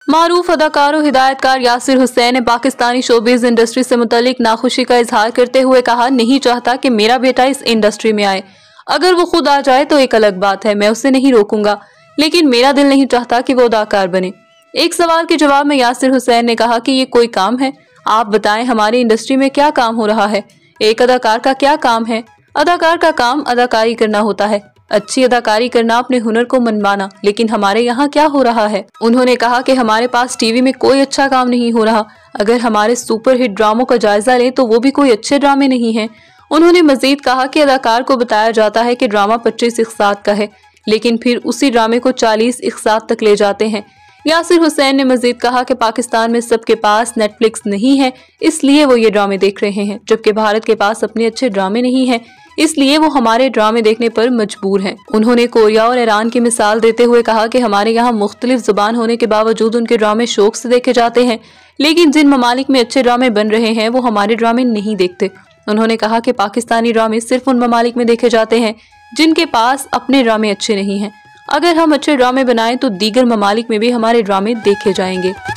मारूफ अदाकार और हिदायतकार यासिर हुसैन ने पाकिस्तानी शोबिज इंडस्ट्री से मुतालिक नाखुशी का इजहार करते हुए कहा, नहीं चाहता कि मेरा बेटा इस इंडस्ट्री में आए। अगर वो खुद आ जाए तो एक अलग बात है, मैं उसे नहीं रोकूंगा, लेकिन मेरा दिल नहीं चाहता कि वो अदाकार बने। एक सवाल के जवाब में यासिर हुसैन ने कहा कि ये कोई काम है? आप बताएं, हमारी इंडस्ट्री में क्या काम हो रहा है? एक अदाकार का क्या काम है? अदाकार का काम अदाकारी करना होता है, अच्छी अदाकारी करना, अपने हुनर को मनवाना। लेकिन हमारे यहाँ क्या हो रहा है? उन्होंने कहा कि हमारे पास टीवी में कोई अच्छा काम नहीं हो रहा। अगर हमारे सुपरहिट ड्रामों का जायजा लें तो वो भी कोई अच्छे ड्रामे नहीं हैं। उन्होंने मजीद कहा कि अदाकार को बताया जाता है कि ड्रामा 25 इक़सात का है, लेकिन फिर उसी ड्रामे को 40 इक़सात तक ले जाते हैं। यासिर हुसैन ने मजीद कहा कि पाकिस्तान में सबके पास नेटफ्लिक्स नहीं है, इसलिए वो ये ड्रामे देख रहे हैं, जबकि भारत के पास अपने अच्छे ड्रामे नहीं हैं, इसलिए वो हमारे ड्रामे देखने पर मजबूर हैं। उन्होंने कोरिया और ईरान की मिसाल देते हुए कहा कि हमारे यहाँ मुख्तलिफ जुबान होने के बावजूद उनके ड्रामे शौक से देखे जाते हैं, लेकिन जिन ममालिक में अच्छे ड्रामे बन रहे हैं वो हमारे ड्रामे नहीं देखते। उन्होंने कहा कि पाकिस्तानी ड्रामे सिर्फ उन ममालिक में देखे जाते हैं जिनके पास अपने ड्रामे अच्छे नहीं हैं। अगर हम अच्छे ड्रामे बनाएं तो दीगर ममालिक में भी हमारे ड्रामे देखे जाएंगे।